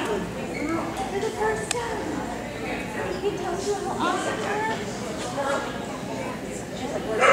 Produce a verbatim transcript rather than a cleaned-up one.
For the first time. He tells you how awesome you are. She's like,